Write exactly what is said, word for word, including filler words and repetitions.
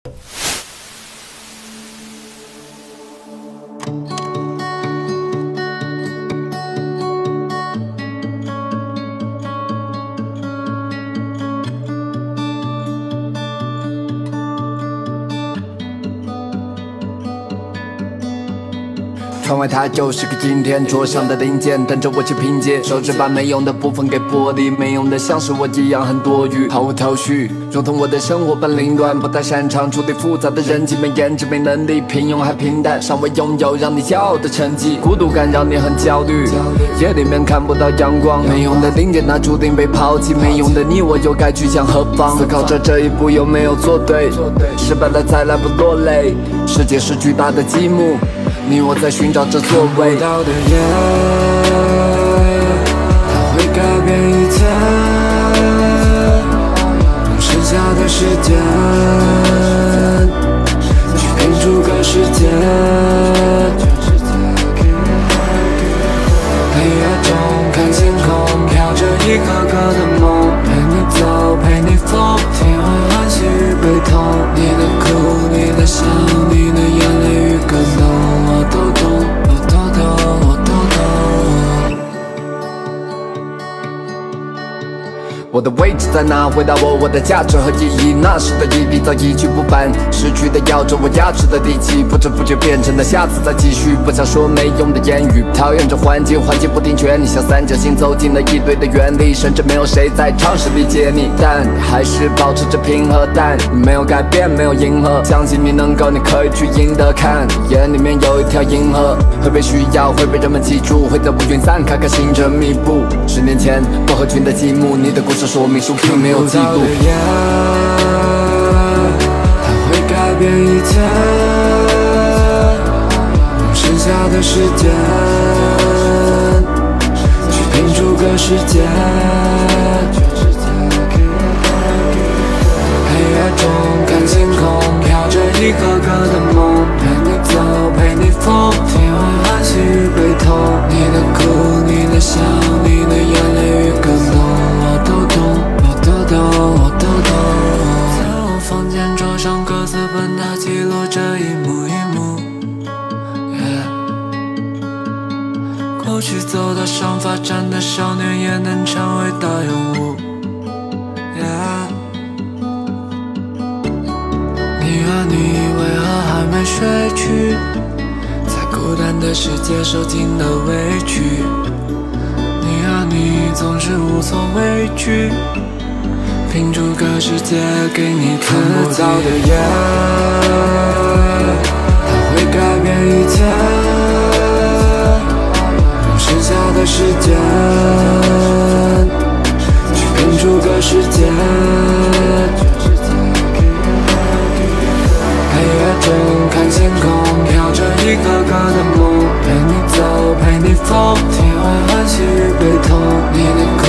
窗外它就是个今天，桌上的零件等着我去拼接，手指把没用的部分给剥离，没用的像是我一样很多余，毫无头绪，如同我的生活般凌乱，不太擅长处理复杂的人际，没颜值没能力，平庸还平淡，尚未拥有让你骄傲的成绩，孤独感让你很焦虑，夜里面看不到阳光，没用的零件它注定被抛弃，没用的你我又该去向何方？思考着这一步有没有做对，失败了再来不落泪，世界是巨大的积木。你我在寻找着座位， 看不到的夜，它会改变一切，用剩下的时间去拼出个世界。黑夜中看星空，飘着一颗颗的梦，陪你走，陪你疯，体会欢喜与悲痛，你的哭，你的笑，你的眼泪与感动。我都懂，我都懂，我都懂。 我的位置在哪？回答我，我的价值和意义。那时的毅力早一去不返，失去的要着我压制的底气，不知不觉变成了下次再继续。不想说没用的言语，讨厌这环境，环境不听劝你，像三角形走进了一堆的原理，甚至没有谁在尝试理解你，但还是保持着平和，但没有改变，没有迎合，相信你能够，你可以去赢得。看眼里面有一条银河，会被需要，会被人们记住，会在乌云散开，开星辰密布。十年前薄荷群的积木，你的故事说明书并没有记录。 它会改变一切，用剩下的时间去拼出个世界。黑夜中看星空，飘着一颗颗的梦，陪你走，陪你疯，体会欢喜与悲痛，你的哭，你的笑，你的眼泪与感动，我都懂，我都懂，我都懂。在我房间桌上各自奔它记录着一幕一幕， yeah。 过去走到上发站的少年也能成为大人物， yeah。 你啊你为何还没睡去，在孤单的世界受尽了委屈，你啊你总是无所畏惧，拼出个世界给你自己。看不到的夜，它会改变一切，用剩下的时间去拼出个世界。黑夜中看星空，飘着一颗颗的梦，陪你走，陪你疯，体会欢喜与悲痛，你的